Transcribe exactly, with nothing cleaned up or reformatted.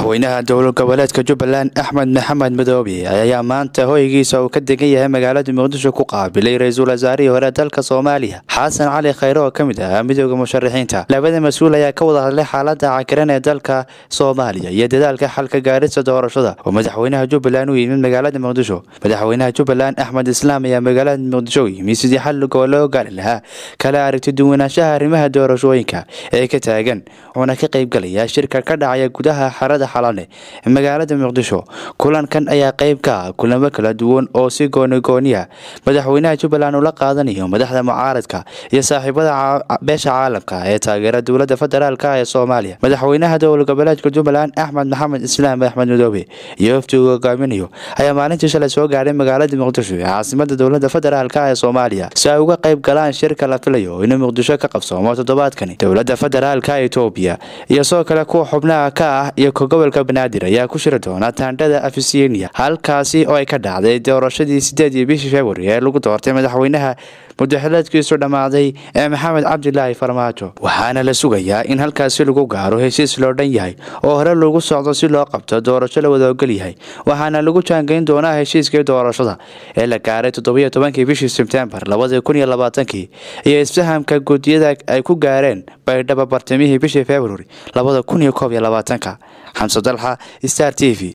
madaxweynaha dowlad goboleedka Jubbaland Axmed Maxamed Madoobe ayaa maanta hoygiisa uu ka degan yahay magaalada Muqdisho ku qaabilay ra'iisul wasaarihii hore dalka Soomaaliya Xasan Cali Khayre oo kamid ah midowga musharaxiinta. Labada mas'uul ayaa ka wada hadlay xaaladda cakiran ee dalka Soomaaliya iyo dadaalka xalka gaarista doorashada oo madaxweynaha Jubbaland uu yimid magaalada Muqdisho. Madaxweynaha Jubbaland Axmed Islaam ayaa magaalada Muqdisho yimid sidii xal loo gaari lahaa kala aragti duwanaanshaha arrimaha doorashooyinka ee ka taagan wuxuuna ka qayb galaya shirka ka dhacaya gudaha xarada xalane ee magaalada Muqdisho. Kulankan ayaa qayb ka ah kulamo kala duwan oo si gooni-gooniya madaxweynaha Jubbaland uu la qaadanayo madaxda mucaaradka iyo saaxiibada beesha caalamka ee taageera dowladda federaalka ee Soomaaliya. Madaxweynaha dowlad goboleedka Jubbaland Axmed Maxamed Islaam Axmed Madoobe iyo wafdiga hogaaminayo ayaa maalintii shalay soo gaaray magaalada Muqdisho ee caasimadda dowladda federaalka ee Soomaaliya si ay uga qayb galaan shirka la filayo in Muqdisho ka qabsoomo toddobaadkan. Dowladda federaalka Itoobiya iyo soo kale kuwa xubnaha ka ah iyo gobolka Banaadir ayaa ku shiri doona taandhada Afisiyaniya halkaasi oo ay ka dhacday doorashadii sideed iyo bishii February ee lagu doortay madaxweynaha muddaxileedkiisu dhamaaday ee Maxamed Cabdilaahi Farmaajo. Waxaana la sugayaa in halkaasi lagu gaaro heshiis loo dhan yahay oo hore loogu socdo si loo qabto doorasho la wada ogol yahay. Waxaana lagu jaangeyn doonaa heshiiska doorashada ee la gaaray toddoba iyo tobankii bishii September laba kun iyo labaatan iyo isfahamka guddiyada ay ku gaareen baydhabo bartamihii bishii February laba kun iyo koob iyo labaatan. Xamse Dalxa, Star T V.